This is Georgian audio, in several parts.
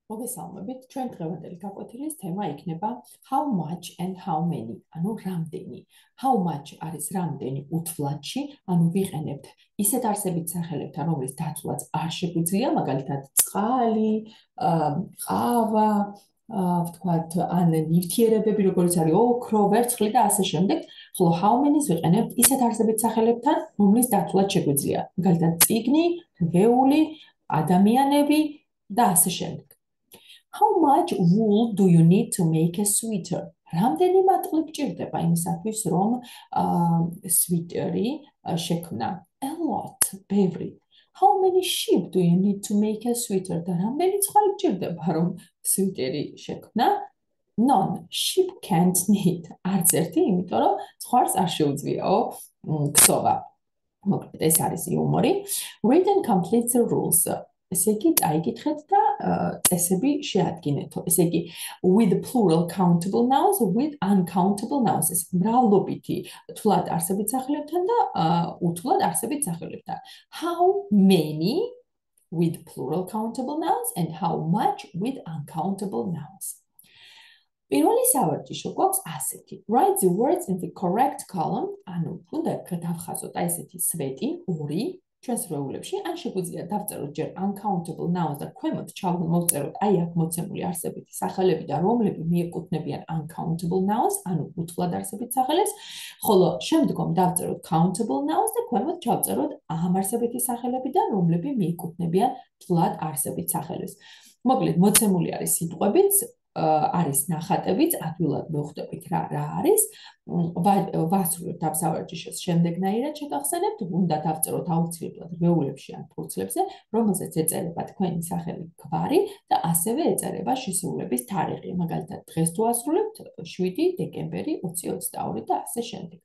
მოგესალმებით, ჩვენ დღევანდელი გაკვეთილის თემა იქნება how much and how many, ანუ რამდენი. How much არის რამდენი უთვლადში, ანუ ვიყენებთ ისეთ არსებით სახელებთან, რომლის დაცვაც არ შეგვიძლია, მაგალითად წყალი, ყავა, ვთქვათ, ან ნივთიერებები, როგორც არის ოქრო, ვერცხლი და ასე შემდეგ. ხოლო how many-ს ვიყენებთ ისეთ არსებით სახელებთან, რომლის დაცვაც შეგვიძლია, მაგალითად წიგნი, რგეული, ადამიანები და ასე შემდეგ. How much wool do you need to make a sweater? რამდენი მატყლი გჭირდება იმისათვის, რომ სვიტერი შექმნა? A lot, ბევრი. How many sheep do you need to make a sweater? და რამდენი ცხვარი გჭირდება, რომ სვიტერი შექმნა? None. Sheep can't knit. არც ერთი, იმიტომ რომ ცხვარს არ შეუძლიაო ქსოვა. მოკლედ, ეს არის იუმორი. Read and complete the rules. ესე იგი, წაიკითხეთ და წესები შეადგინეთო. ესე იგი, with plural countable nouns, with uncountable nouns. ეს მრავლობითი თვლად არსებით სახელებთან და უთვლად არსებით სახელებთან. How many with plural countable nouns and how much with uncountable nouns. პირველი სავარჯიშო გვაქვს ასეთი. Write the words in the correct column. ანუ, უნდა დავხაზოთ აი ესეთი სვეტი, ორი. ჩვენს რეულებში, ან შეგვიძლია დავწეროთ ჯერ uncountable nouns და ქვემოთ მოვწეროთ აი აქ მოცემული არსებითი სახელები და რომლები მიეკუთვნებიან uncountable nouns, ანუ უთვლად არსებით სახელებს, ხოლო შემდგომ დავწეროთ countable nouns და ქვემოთ ჩავწეროთ ამ არსებითი სახელები და რომლები მიეკუთვნებიან თვლად არსებით სახელებს. მოკლედ, მოცემული არის სიტყვებიც, არის ნახატებიც, ადვილად მოვხვდებით რა არის. ვასრულებთ ამ სავარჯიშოს შემდეგნაირად შეგახსენებთ, უნდა დავწეროთ აუცილებლად რეულებში ან ფურცლებზე, რომელზეც ეწერება თქვენი სახელი გვარი და ასევე ეწერება შესრულების თარიღი. მაგალითად, დღეს თუ ასრულებთ 7 დეკემბერი 2022 და ასე შემდეგ.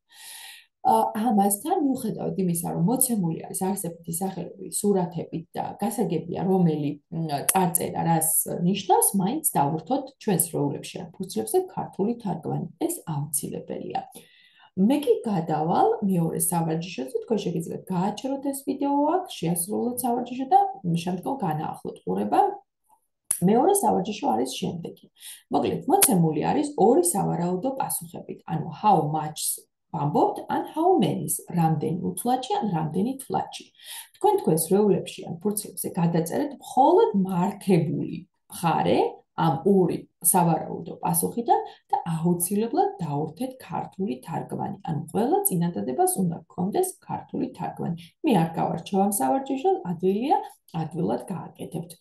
ამასთან მიუხედავად იმისა, რომ მოცემული არის არსებითი სახელები, სურათებით და გასაგებია, რომელი წარწერა რას ნიშნავს, მაინც დავვრთოთ ჩვენს რეულებში ან ფურცლებზე ქართული თარგმანი. ეს აუცილებელია. მე კი გადავალ მეორე სავარჯიშოზე, თქვენ შეგიძლიათ გააჩეროთ ეს ვიდეო აქ, შეასრულოთ სავარჯიშო და შემდგომ განაახლოთ ყურება. მეორე სავარჯიშო არის შემდეგი. მოკლედ, მოცემული არის ორი სავარაუდო პასუხებით, ანუ how much ვამბობთ, ან how many-ს, რამდენი უთვლადში, ან რამდენი თვლადში. თქვენ თქვენს რეულებში ან ფურცლებზე გადაწერეთ მხოლოდ მარკებული მხარე ამ ორი სავარაუდო პასუხიდან და აუცილებლად დავურთეთ ქართული თარგმანი. ანუ ყველა წინადადებას უნდა გქონდეს ქართული თარგმანი. მე არ გავარჩევ ამ სავარჯიშოს, ადვილია, ადვილად გააკეთებთ.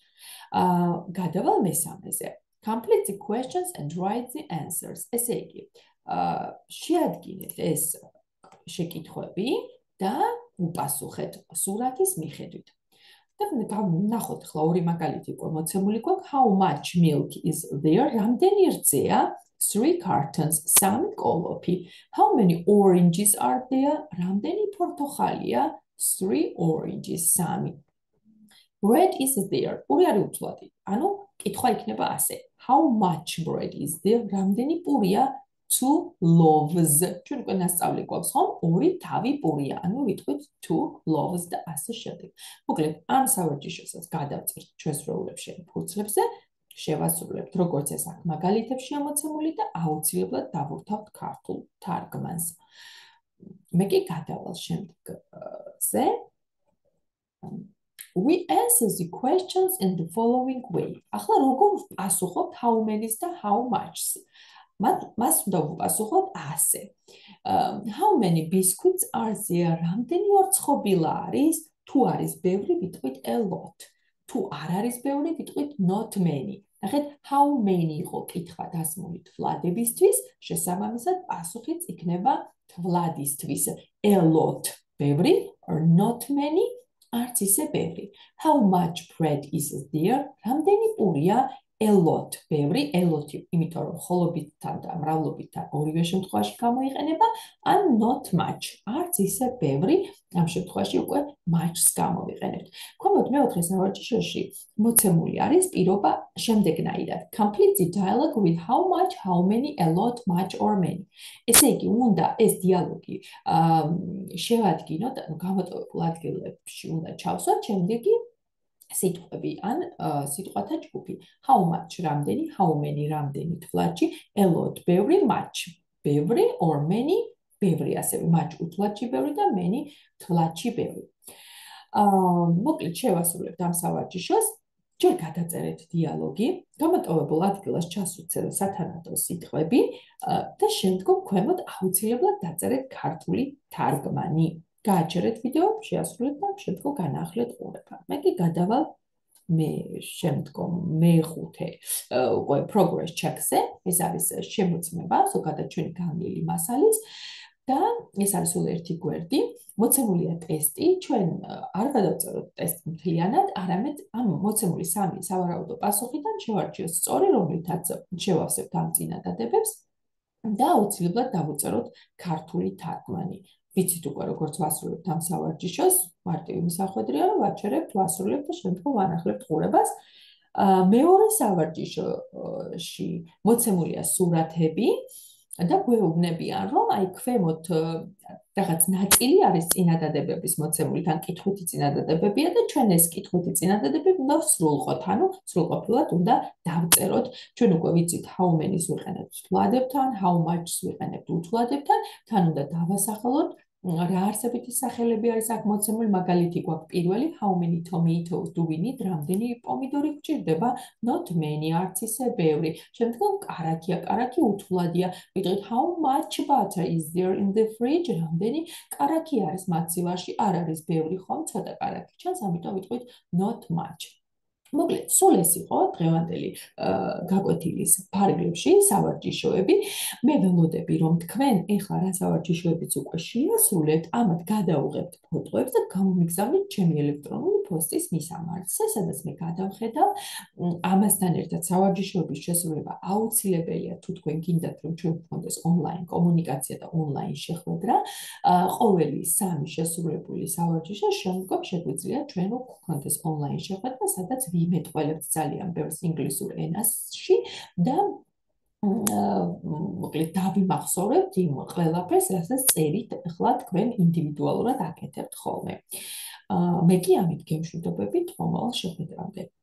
გადავალ მესამეზე. Complete the questions and write the answers. ესე იგი, შეადგინეთ ეს შეკითხვები და უპასუხეთ სურათის მიხედვით. და ნახოთ ახლა ორი მაგალითი უკვე მოცემული გვაქვს. How much milk is there? რამდენი რძეა? 3 cartons, 3 კოლოფი. How many oranges are there? რამდენი პორტოხალია? 3 oranges, 3. Bread is there. ორი არის უთვლადი. ანუ კითხვა იქნება ასე. How much bread is there? რამდენი პურია? 2 loaves. ჩვენ უკვე ნასწავლი გვაქვს, ხომ? ორი თავი პურია, ანუ ვიტყვით 2 loaves და ასე შემდეგ. მოკლედ, ამ სავარჯიშოსაც გადავწერთ ჩვენს რეულებში ფურცლებზე, შევასრულებთ, როგორც ეს აქ მაგალითებშია მოცემული და აუცილებლად დავურთავთ ქართულ თარგმანს. მე კი გადავალ შემდეგზე. We answer the questions in the following way. ახლა როგორ ვპასუხობთ how many-ს და how much-ს? მას უნდა ვუპასუხოთ ასე. How many biscuits are there? რამდენი ორცხობილა არის? თუ არის ბევრი, ვიტყვით a lot. თუ არ არის ბევრი, ვიტყვით not many. ნახეთ, how many იყო კითხვა დასმული თვლებისთვის, შესაბამისად პასუხიც იქნება თვლადისთვის. A lot, ბევრი, or not many, არც ისე ბევრი. How much bread is there? რამდენი პურია? A lot, ბევრი, a lot, იმიტომ რომ მხოლობითთან და მრავლობითთან ორივე შემთხვევაში გამოიყენება, ან not much, არც ისე ბევრი, ამ შემთხვევაში უკვე much-ს გამოვიყენებთ. ქვემოთ მეოთხე სავარჯიშოში მოცემული არის პირობა შემდეგნაირად. Complete the dialogue with how much, how many, a lot, much or many. ესე იგი, უნდა ეს დიალოგი შევადგინოთ, გამოტოვებულ ადგილებში უნდა ჩავსვათ, შემდეგი სიტყვები ან სიტყვათა ჯგუფი. How much რამდენი, how many რამდენი თვლაჩი, a lot ბევრი, much ბევრი or many ბევრი ასევე much უთვლაჩი ბევრი და many თვლაჩი ბევრი. მოკლედ შევასრულებთ ამ სავარჯიშოს. ჯერ გადაწერეთ დიალოგი, გამოტოვებულ ადგილას ჩასუცეთ სათანადო სიტყვები და შემდგომ ქვემოთ აუცილებლად დაწერეთ ქართული თარგმანი. გააჩერეთ ვიდეო, შეასრულეთ და შემდგომ განაახლეთ ყურება. მე კი გადავალ შემდგომ მეექვსე უკვე progress check-ზე, ეს არის შემოწმება ზოგადად ჩვენი განვლილი მასალის და ეს არის სულ ერთი გვერდი. მოცემულია ტესტი, ჩვენ არ გადავწეროთ ტესტი მთლიანად, არამედ ამ მოცემული 3 სავარაუდო პასუხიდან შევარჩიოთ სწორი, რომლითაც შევავსებთ ამ წინადადებებს და აუცილებლად დავუწეროთ ქართული თარგმანი. ვიცით უკვე როგორც ვასრულებთ ამ სავარჯიშოს, მარტივი მისახვედრია, რომ ვაჩერებთ, ვასრულებთ და შემდგომ ვანახლებთ ყურებას. მეორე სავარჯიშოში მოცემულია სურათები და გვეუბნებიან, რომ აი ქვემოთ რაღაც ნაწილი არის წინადადებების მოცემული, თან კითხვითი წინადადებებია და ჩვენ ეს კითხვითი წინადადებები უნდა სრულყოთ, ანუ სრულყოფილად უნდა დავწეროთ. ჩვენ უკვე ვიცით how many-ს ვიყენებთ თვლებთან, how much-ს ვიყენებთ უთვლებთან, თან უნდა დავასახელოთ რა არსებითი სახელები არის აქ მოცემული, მაგალითი გვაქვს პირველი how many tomatoes do we need, რამდენი პომიდორი გვჭირდება, not many არც ისე ბევრი. შემდგომ კარაქია, კარაქი უთვლადია. ვიტყვით how much butter is there in the fridge, რამდენი კარაქი არის მაცივარში, არ არის ბევრი ხომ, ცოტა კარაქი ჩანს, ამიტომ ვიტყვით not much. მოკლედ, სულ ეს იყო დღევანდელი გაკვეთილის ფარგლებში სავარჯიშოები. მე ველოდები, რომ თქვენ ეხლა რა სავარჯიშოებიც უკვე შეასრულეთ, ამათ გადაუღებთ ფოტოებს და გამომიგზავნით ჩემი ელექტრონული პოსტის მისამართზე, სადაც მე გადავხედავ. ამასთან ერთად სავარჯიშოების შესრულება აუცილებელია, თუ თქვენ გინდათ, რომ ჩვენ გქონდეს ონლაინ კომუნიკაცია და ონლაინ შეხვედრა. ყოველი 3 შესრულებული სავარჯიშოს შემდგომ შეგვიძლია ჩვენ გქონდეს ონლაინ შეხვედრა, სადაც ვიმეტყველებთ ძალიან ბევრს ინგლისურ ენაში და მოკლედ დავიმახსოვრებთ იმ ყველაფერს, რასაც წერით ახლა თქვენ ინდივიდუალურად აკეთებთ ხოლმე. მე კი ამით გემშვიდობებით მომავალ შეხვედრამდე.